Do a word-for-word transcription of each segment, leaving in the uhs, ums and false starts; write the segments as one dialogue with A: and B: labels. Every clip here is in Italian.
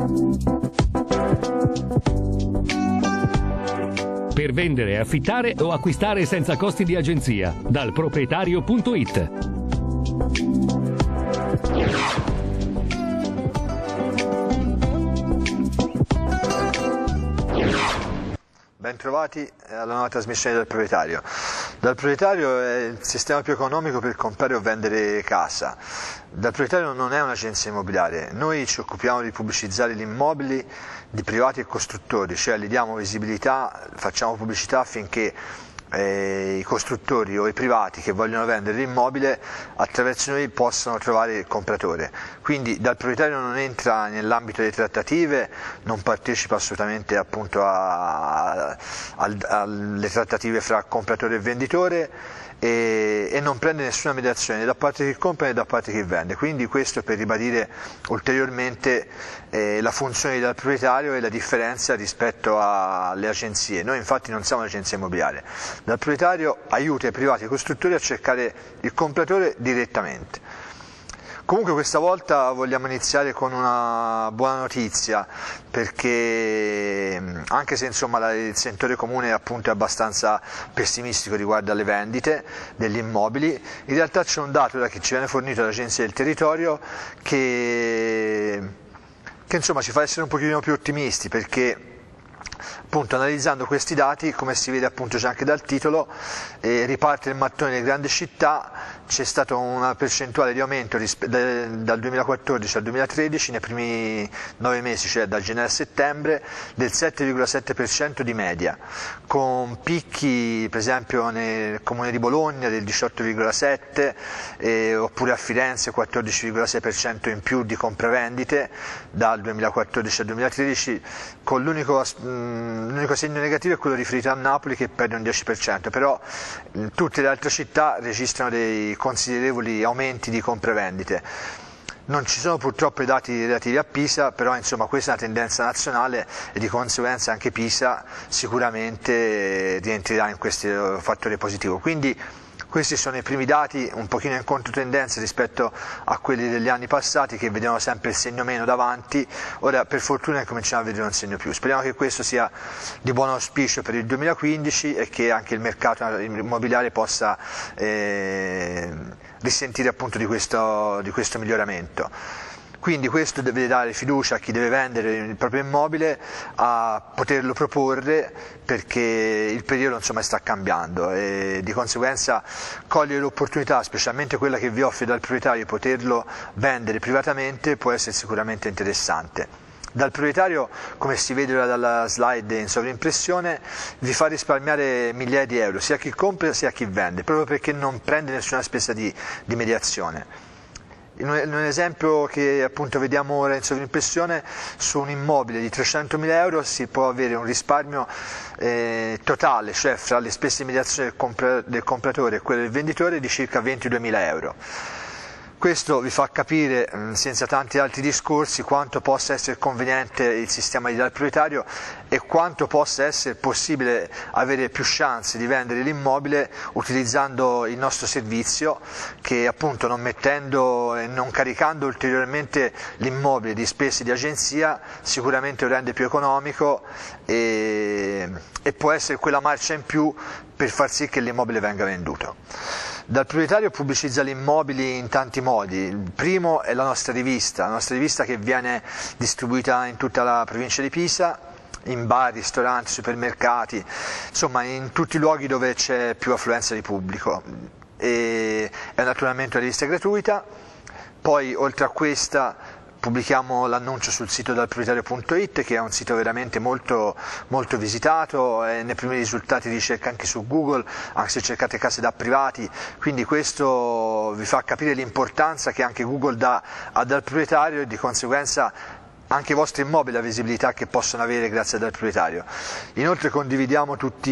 A: Per vendere, affittare o acquistare senza costi di agenzia. Dal proprietario punto it.
B: Bentrovati alla nuova trasmissione del proprietario. Dal proprietario è il sistema più economico per comprare o vendere casa. Dal proprietario non è un'agenzia immobiliare, noi ci occupiamo di pubblicizzare gli immobili di privati e costruttori, cioè gli diamo visibilità, facciamo pubblicità affinché eh, i costruttori o i privati che vogliono vendere l'immobile attraverso noi possano trovare il compratore. Quindi dal proprietario non entra nell'ambito delle trattative, non partecipa assolutamente appunto a, a, a, alle trattative fra compratore e venditore e, e non prende nessuna mediazione né da parte di chi compra né da parte di chi vende. Quindi questo per ribadire ulteriormente eh, la funzione del proprietario e la differenza rispetto alle agenzie. Noi infatti non siamo un'agenzia immobiliare. Dal proprietario aiuta i privati e i costruttori a cercare il compratore direttamente. Comunque questa volta vogliamo iniziare con una buona notizia, perché anche se insomma il sentore comune appunto è abbastanza pessimistico riguardo alle vendite degli immobili, in realtà c'è un dato che ci viene fornito dall'Agenzia del Territorio che, che insomma ci fa essere un pochino più ottimisti, perché appunto analizzando questi dati, come si vede appunto già anche dal titolo, eh, riparte il mattone delle grandi città. C'è stata una percentuale di aumento dal duemilaquattordici al duemilatredici nei primi nove mesi, cioè da gennaio a settembre, del sette virgola sette per cento di media, con picchi per esempio nel comune di Bologna del diciotto virgola sette per cento eh, oppure a Firenze quattordici virgola sei per cento in più di compravendite dal duemilaquattordici al duemilatredici, con l'unico L'unico segno negativo è quello riferito a Napoli che perde un dieci per cento, però tutte le altre città registrano dei considerevoli aumenti di compravendite. Non ci sono purtroppo i dati relativi a Pisa, però insomma questa è una tendenza nazionale e di conseguenza anche Pisa sicuramente rientrerà in questo fattore positivo. Quindi questi sono i primi dati un pochino in controtendenza rispetto a quelli degli anni passati, che vedevano sempre il segno meno davanti. Ora per fortuna cominciamo a vedere un segno più. Speriamo che questo sia di buon auspicio per il duemilaquindici e che anche il mercato immobiliare possa eh, risentire appunto di questo, di questo miglioramento. Quindi questo deve dare fiducia a chi deve vendere il proprio immobile a poterlo proporre, perché il periodo insomma sta cambiando e di conseguenza cogliere l'opportunità, specialmente quella che vi offre dal proprietario, di poterlo vendere privatamente può essere sicuramente interessante. Dal proprietario, come si vede dalla slide in sovrimpressione, vi fa risparmiare migliaia di euro sia a chi compra sia a chi vende, proprio perché non prende nessuna spesa di, di mediazione. In un esempio che appunto vediamo ora in sovrimpressione, su un immobile di trecentomila euro si può avere un risparmio eh, totale, cioè fra le spese di mediazione del, compra del compratore e quelle del venditore, di circa ventiduemila euro. Questo vi fa capire, senza tanti altri discorsi, quanto possa essere conveniente il sistema di dal proprietario e quanto possa essere possibile avere più chance di vendere l'immobile utilizzando il nostro servizio, che appunto non mettendo e non caricando ulteriormente l'immobile di spese di agenzia sicuramente lo rende più economico e, e può essere quella marcia in più per far sì che l'immobile venga venduto. Dal proprietario pubblicizza gli immobili in tanti modi. Il primo è la nostra rivista, la nostra rivista che viene distribuita in tutta la provincia di Pisa, in bar, ristoranti, supermercati, insomma in tutti i luoghi dove c'è più affluenza di pubblico. E è naturalmente una rivista gratuita. Poi oltre a questa pubblichiamo l'annuncio sul sito dal proprietario punto it, che è un sito veramente molto, molto visitato, è nei primi risultati di ricerca anche su Google, anche se cercate case da privati, quindi questo vi fa capire l'importanza che anche Google dà a dal proprietario e di conseguenza anche i vostri immobili, la visibilità che possono avere grazie al proprietario. Inoltre condividiamo tutti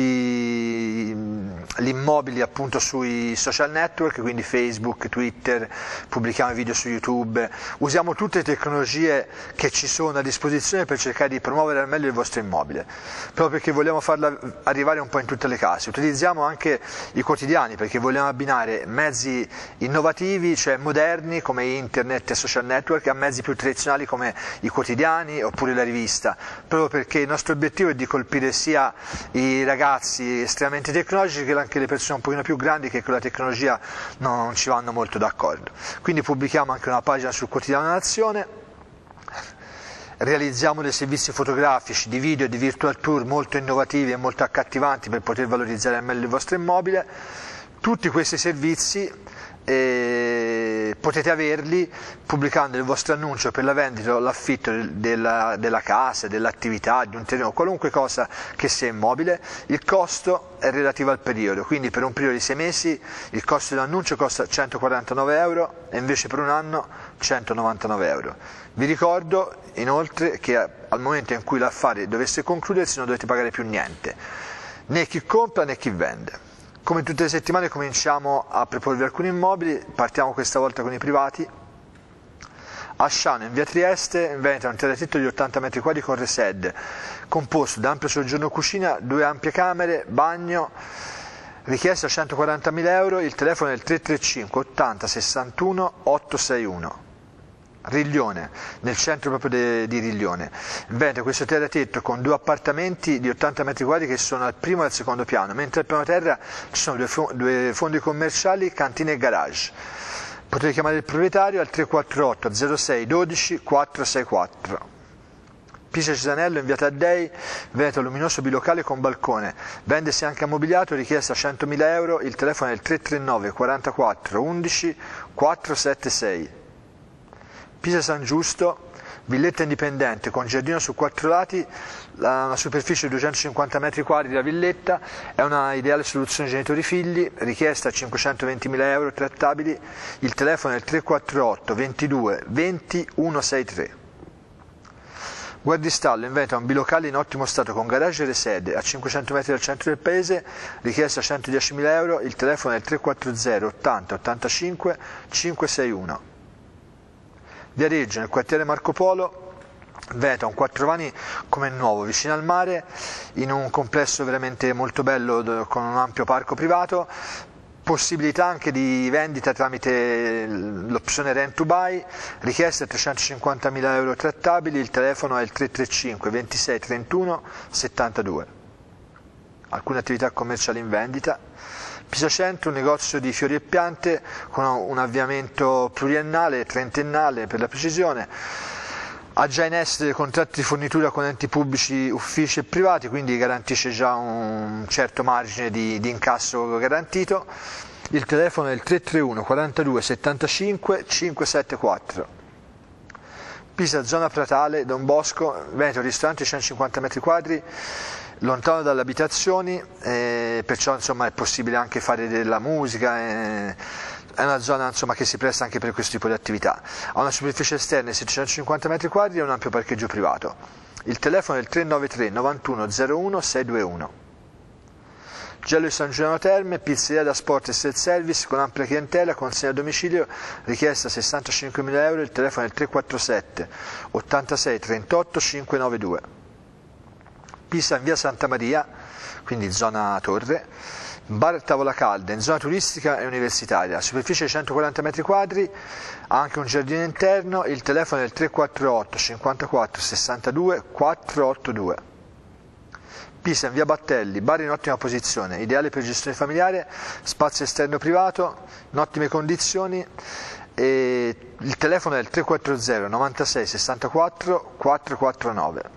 B: gli immobili appunto sui social network, quindi Facebook, Twitter, pubblichiamo video su YouTube, usiamo tutte le tecnologie che ci sono a disposizione per cercare di promuovere al meglio il vostro immobile, proprio perché vogliamo farla arrivare un po' in tutte le case. Utilizziamo anche i quotidiani perché vogliamo abbinare mezzi innovativi, cioè moderni come internet e social network, a mezzi più tradizionali come i quotidiani quotidiani oppure la rivista, proprio perché il nostro obiettivo è di colpire sia i ragazzi estremamente tecnologici che anche le persone un pochino più grandi che con la tecnologia non ci vanno molto d'accordo. Quindi pubblichiamo anche una pagina sul quotidiano Nazione, realizziamo dei servizi fotografici, di video e di virtual tour molto innovativi e molto accattivanti per poter valorizzare al meglio il vostro immobile. Tutti questi servizi e potete averli pubblicando il vostro annuncio per la vendita o l'affitto della, della casa, dell'attività, di un terreno, qualunque cosa che sia immobile. Il costo è relativo al periodo, quindi per un periodo di sei mesi il costo dell'annuncio costa centoquarantanove euro e invece per un anno centonovantanove euro. Vi ricordo inoltre che al momento in cui l'affare dovesse concludersi non dovete pagare più niente, né chi compra né chi vende. Come tutte le settimane cominciamo a proporvi alcuni immobili, partiamo questa volta con i privati. A Sciano, in via Trieste, in Veneto, un terratetto di ottanta metri quadri con resed, composto da ampio soggiorno cucina, due ampie camere, bagno, richiesta centoquarantamila euro, il telefono è il tre tre cinque ottanta sessantuno ottocentosessantuno. Riglione, nel centro proprio de, di Riglione. In Veneto questo terratetto con due appartamenti di ottanta metri quadri che sono al primo e al secondo piano, mentre al piano terra ci sono due, fo due fondi commerciali, cantine e garage. Potete chiamare il proprietario al tre quattro otto zero sei dodici quattrocentosessantaquattro. Pisa Cesanello in via Taddei, Veneto, luminoso bilocale con balcone, vendesi anche ammobiliato, richiesta centomila euro, il telefono è il tre tre nove quarantaquattro undici quattrocentosettantasei. Pisa San Giusto, villetta indipendente con giardino su quattro lati, la, una superficie di duecentocinquanta metri quadri la villetta, è una ideale soluzione genitori-figli, richiesta cinquecentoventimila euro trattabili, il telefono è il tre quattro otto ventidue venti centosessantatré. Guardistallo in Veneto, un bilocale in ottimo stato con garage e resede a cinquecento metri dal centro del paese, richiesta centodiecimila euro, il telefono è il tre quattro zero ottanta ottantacinque cinquecentosessantuno. Viareggio, nel quartiere Marco Polo, Veneto, un quattro vani come nuovo, vicino al mare, in un complesso veramente molto bello con un ampio parco privato, possibilità anche di vendita tramite l'opzione Rent to Buy, richiesta trecentocinquantamila euro trattabili, il telefono è il tre tre cinque ventisei trentuno settantadue. Alcune attività commerciali in vendita. Pisa Centro, un negozio di fiori e piante con un avviamento pluriennale, trentennale per la precisione, ha già in essere contratti di fornitura con enti pubblici, uffici e privati, quindi garantisce già un certo margine di, di incasso garantito. Il telefono è il tre tre uno quarantadue settantacinque cinquecentosettantaquattro. Pisa Zona Pratale, Don Bosco, Veneto, ristorante centocinquanta metri quadri, lontano dalle abitazioni, eh, perciò insomma, è possibile anche fare della musica, eh, è una zona insomma, che si presta anche per questo tipo di attività. Ha una superficie esterna di settecentocinquanta metri quadri e un ampio parcheggio privato. Il telefono è il tre nove tre novantuno zero uno seicentoventiuno. Gelo di San Giuliano Terme, pizzeria da sport e self-service con ampia clientela, consegna a domicilio, richiesta sessantacinquemila euro, il telefono è il tre quattro sette ottantasei trentotto cinquecentonovantadue. Pisa in via Santa Maria, quindi zona Torre, bar tavola calda in zona turistica e universitaria, superficie di centoquaranta metri quadri, ha anche un giardino interno, il telefono è il tre quattro otto cinquantaquattro sessantadue quattrocentottantadue. Pisa in via Battelli, bar in ottima posizione, ideale per gestione familiare, spazio esterno privato, in ottime condizioni, e il telefono è il tre quattro zero novantasei sessantaquattro quattrocentoquarantanove.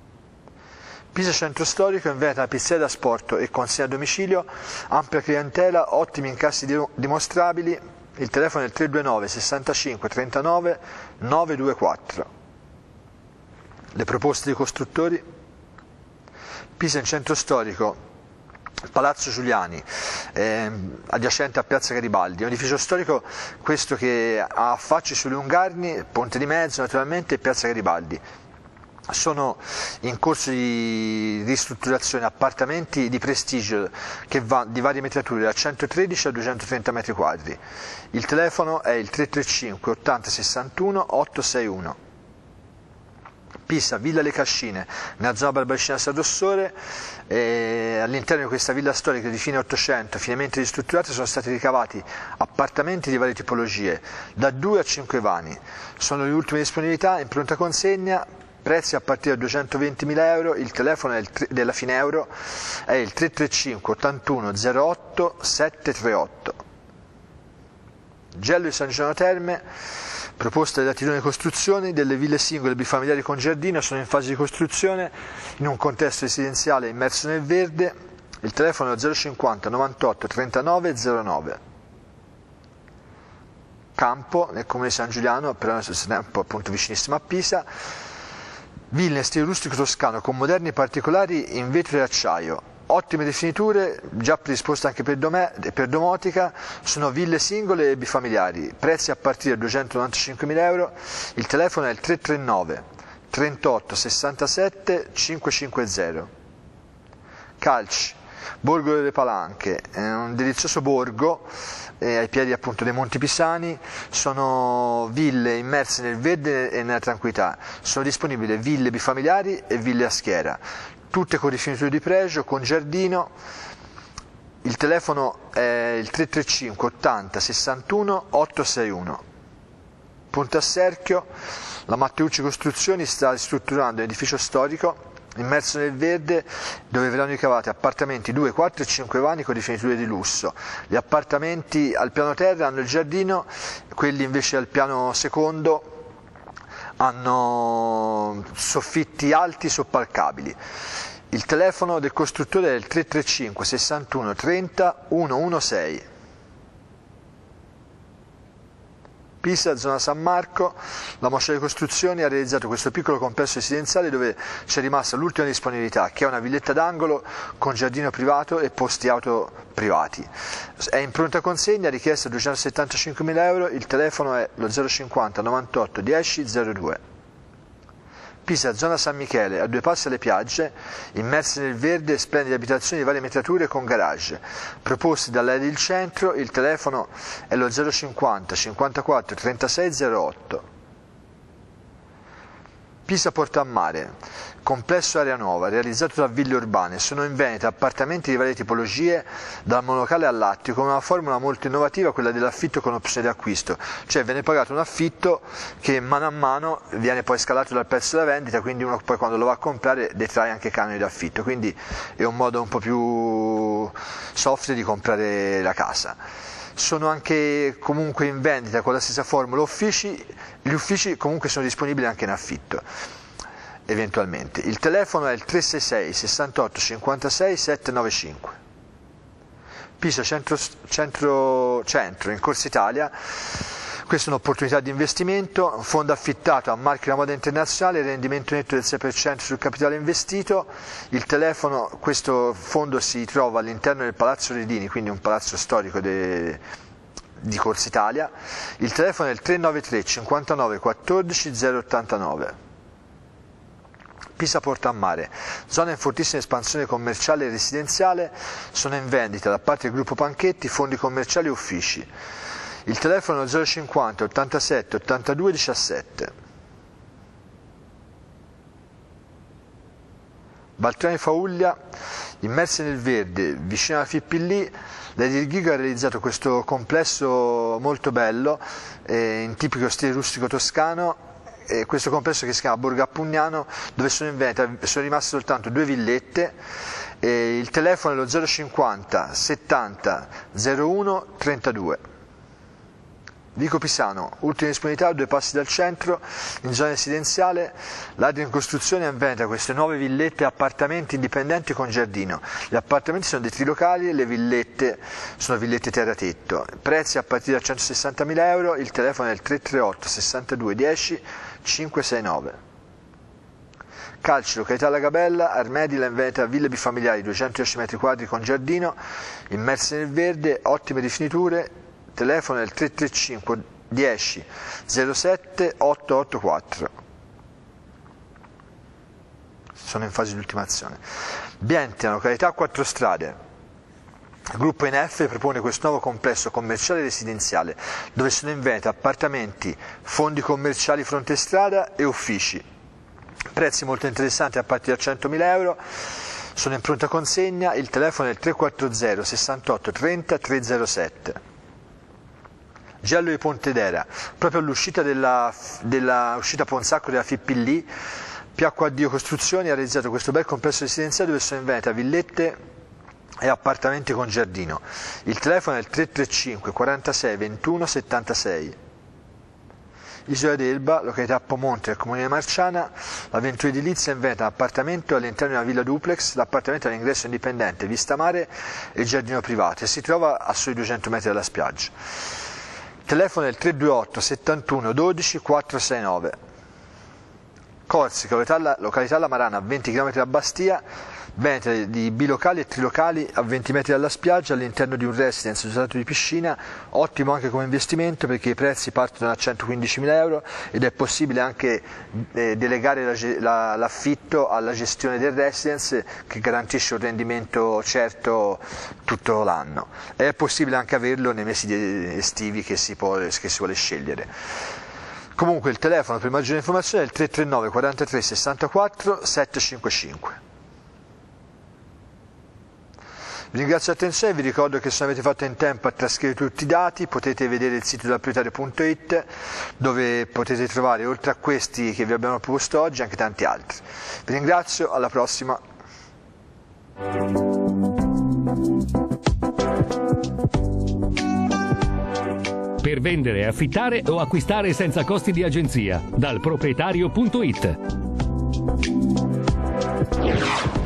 B: Pisa Centro Storico, in Veneto, una pizzeria da sport e consegna a domicilio, ampia clientela, ottimi incassi dimostrabili, il telefono è il tre due nove sessantacinque trentanove novecentoventiquattro. Le proposte dei costruttori: Pisa in Centro Storico, Palazzo Giuliani, eh, adiacente a Piazza Garibaldi, un edificio storico questo che ha affacci sulle Ungarni, Ponte di Mezzo naturalmente e Piazza Garibaldi. Sono in corso di ristrutturazione appartamenti di prestigio che va di varie metrature da centotredici a duecentotrenta metri quadri. Il telefono è il tre tre cinque ottanta sessantuno ottocentosessantuno. Pisa, Villa Le Cascine, nella zona Barbaricina San Rossore, e all'interno di questa villa storica di fine Ottocento, finemente ristrutturata, sono stati ricavati appartamenti di varie tipologie, da due a cinque vani. Sono le ultime disponibilità, in pronta consegna, prezzi a partire da duecentoventimila euro, il telefono è il tre, della Fineuro è il tre tre cinque ottantuno zero otto sette tre otto. Gello di San Giuliano Terme, proposta da Tirone Costruzioni, delle ville singole bifamiliari con giardino, sono in fase di costruzione in un contesto residenziale immerso nel verde, il telefono è zero cinquanta novantotto trentanove zero nove. Campo, nel comune di San Giuliano, però nel stesso tempo appunto vicinissimo a Pisa, ville in stile rustico toscano con moderni particolari in vetro e acciaio, ottime definiture, già predisposte anche per, per domotica, sono ville singole e bifamiliari, prezzi a partire da duecentonovantacinquemila euro, il telefono è il tre tre nove trentotto sessantasette cinquecentocinquanta. Calci, Borgo delle Palanche, è un delizioso borgo eh, ai piedi appunto dei Monti Pisani, sono ville immerse nel verde e nella tranquillità, sono disponibili ville bifamiliari e ville a schiera, tutte con rifiniture di pregio, con giardino, il telefono è il tre tre cinque ottanta sessantuno ottocentosessantuno. Ponte a Serchio, la Matteucci Costruzioni sta ristrutturando un edificio storico immerso nel verde dove verranno ricavati appartamenti due, quattro e cinque vani con rifiniture di lusso. Gli appartamenti al piano terra hanno il giardino, quelli invece al piano secondo hanno soffitti alti soppalcabili. Il telefono del costruttore è il tre tre cinque sessantuno trenta centosedici. Pisa, zona San Marco, la Moscia di Costruzioni ha realizzato questo piccolo complesso residenziale dove c'è rimasta l'ultima disponibilità, che è una villetta d'angolo con giardino privato e posti auto privati. È in pronta consegna, richiesta duecentosettantacinquemila euro, il telefono è lo zero cinquanta novantotto dieci zero due. Pisa, zona San Michele, a due passi alle piagge, immerse nel verde, splendide abitazioni di varie metrature con garage. Proposti dall'A D I il Centro, il telefono è lo zero cinquanta cinquantaquattro trentasei zero otto. Pisa Portammare, complesso area nuova, realizzato da Ville Urbane, sono in vendita appartamenti di varie tipologie, dal monolocale all'attico, con una formula molto innovativa, quella dell'affitto con opzione di acquisto, cioè viene pagato un affitto che mano a mano viene poi scalato dal prezzo della vendita, quindi uno poi quando lo va a comprare detrae anche canoni d'affitto, quindi è un modo un po' più soft di comprare la casa. Sono anche comunque in vendita con la stessa formula uffici, gli uffici comunque sono disponibili anche in affitto eventualmente. Il telefono è il tre sei sei sessantotto cinquantasei settecentonovantacinque. Pisa centro, centro, centro in Corsa Italia, questa è un'opportunità di investimento, un fondo affittato a marchi della moda internazionale, rendimento netto del sei per cento sul capitale investito, il telefono, questo fondo si trova all'interno del Palazzo Redini, quindi un palazzo storico de, di Corsa Italia, il telefono è il tre nove tre cinquantanove quattordici zero ottantanove. Pisa Portammare, zona in fortissima espansione commerciale e residenziale, sono in vendita da parte del gruppo Panchetti fondi commerciali e uffici. Il telefono è zero cinquanta ottantasette ottantadue diciassette. Baltroni Fauglia, immersi nel verde, vicino alla Fippillì, la Dirghigo ha realizzato questo complesso molto bello, eh, in tipico stile rustico toscano, eh, questo complesso che si chiama Borgo Appugnano, dove sono in vendita, sono rimaste soltanto due villette, eh, il telefono è lo zero cinquanta settanta zero uno trentadue. Vico Pisano, ultima disponibilità a due passi dal centro, in zona residenziale, l'A D I in costruzione ha in vendita queste nuove villette e appartamenti indipendenti con giardino. Gli appartamenti sono dei trilocali e le villette sono villette terratetto. Prezzi a partire da centosessantamila euro, il telefono è il tre tre otto sessantadue dieci cinquecentosessantanove. Calci, località La Gabella, Armedila in vendita ville bifamiliari duecentodieci metri quadri con giardino, immerse nel verde, ottime rifiniture. Telefono è il tre tre cinque dieci zero sette ottocentoottantaquattro. Sono in fase di ultimazione. Bientia, località a Quattro Strade. Il gruppo N F propone questo nuovo complesso commerciale e residenziale dove sono in vendita appartamenti, fondi commerciali fronte strada e uffici. Prezzi molto interessanti a partire da centomila euro. Sono in pronta consegna. Il telefono è il tre quattro zero sessantotto trenta trecentossette. Gello di Pontedera, proprio all'uscita della, della uscita Ponsacco della Fippillì, P H D O Costruzioni ha realizzato questo bel complesso residenziale dove sono in vendita villette e appartamenti con giardino. Il telefono è il tre tre cinque quarantasei ventuno settantasei. Isola d'Elba, località Pomonte del comune di Marciana, l'avventura edilizia in vendita un appartamento all'interno di una villa duplex, l'appartamento ha l'ingresso indipendente, vista mare e giardino privato e si trova a soli duecento metri dalla spiaggia. Il telefono è il tre due otto settantuno dodici quattrocentosessantanove. Corsica, località, località La Marana, a venti chilometri da Bastia, vendita di bilocali e trilocali a venti metri dalla spiaggia all'interno di un residence dotato di piscina, ottimo anche come investimento perché i prezzi partono da centoquindicimila euro ed è possibile anche eh, delegare la, la, l'affitto alla gestione del residence che garantisce un rendimento certo tutto l'anno. È possibile anche averlo nei mesi estivi che si, può, che si vuole scegliere. Comunque il telefono per maggiori informazioni è il tre tre nove quarantatré sessantaquattro settecentocinquantacinque. Vi ringrazio l'attenzione, vi ricordo che se non avete fatto in tempo a trascrivere tutti i dati potete vedere il sito dal proprietario punto it dove potete trovare oltre a questi che vi abbiamo proposto oggi anche tanti altri. Vi ringrazio, alla prossima.
A: Per vendere, affittare o acquistare senza costi di agenzia dal proprietario punto it.